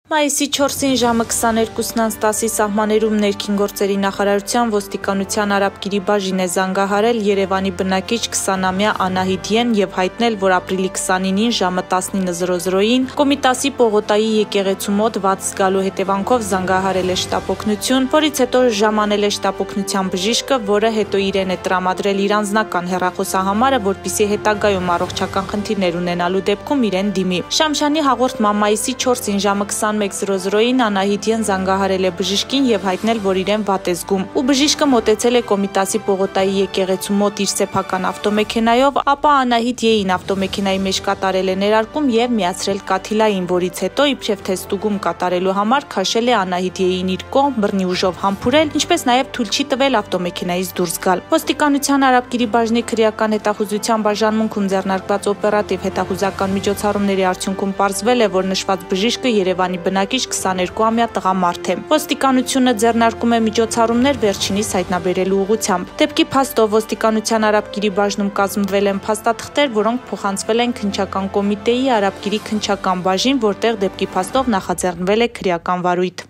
Մայիսի 4-ին ժամը 22:10-ի սահմաններում ներքին գործերի նախարարության ոստիկանության Արաբկիրի բաժին է զանգահարել Երևանի բնակիչ 20-ամյա Անահիտ Ե-ն և հայտնել, որ ապրիլի 29-ին ժամը 19:00-ին Կոմիտասի Պողոտայի եկեղեցու մոտ վատ զգալու հետևանքով զանգահարել է շտապօգնություն, որից հետո ժամանել է շտապօգնության բժիշկը, որը հետո իրեն է տրամադրել իր անձնական հեռախոսահամարը, որպեսզի հետագայում առողջական խնդիրներ ունենալու դեպքում իրեն դիմի։ Շամշյանի հաղորդմամբ մայիսի 4-ին ժամը 21:00-ին Անահիտ Ե-ն զանգահարել է բժիշկին և հայտնել, որ իրեն վատ է զգում, ու բժիշկը մոտեցել է Կոմիտասի Պողոտայի եկեղեցու մոտ իր սեփական ավտոմեքենայով, ապա Անահիտ Ե-ին ավտոմեքենայի մեջ կատարել է ներարկում և միացրել կաթիլային, որից հետո իբրև թե ստուգում կատարելու համար քաշել է Անահիտ Ե-ին իր կողմ, բռնի ուժով համբուրել, ինչպես նաև թույլ չի տվել ավտոմեքենայից դուրս գալ։ Ոստիկանության Արաբկիրի բաժնի քրեական հետախուզության բաժանմունքում ձեռնարկված օպերատիվ հետախուզական միջոցառումների արդյունքում պարզվել է, որ նշված բժիշկը Երևանի բնակիչ 22-ամյա տղամարդ է։ Ոստիկանությունը ձեռնարկում է միջոցառումներ վերջինիս հայտնաբերելու ուղղությամբ։ Դեպքի փաստով ոստիկանության Արաբկիրի բաժնում կազմվել են փաստաթղթեր, որոնք փոխանցվել են քննչական կոմիտեի Արաբկիրի քննչական բաժին, որտեղ դեպքի փաստով նախաձեռնվել է քրեական վարույթ։